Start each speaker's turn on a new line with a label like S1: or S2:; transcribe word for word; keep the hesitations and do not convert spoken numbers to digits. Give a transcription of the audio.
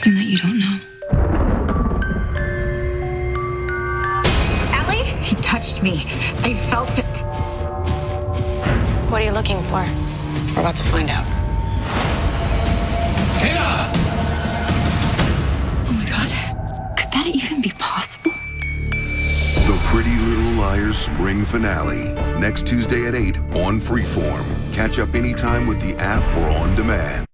S1: something that you don't know.
S2: Allie? He touched me. I felt it.
S3: What are you looking for? We're about to find out.
S1: Hanna! Oh my God. Could that even be possible?
S4: The Pretty Little Liars spring finale. Next Tuesday at eight on Freeform. Catch up anytime with the app or on demand.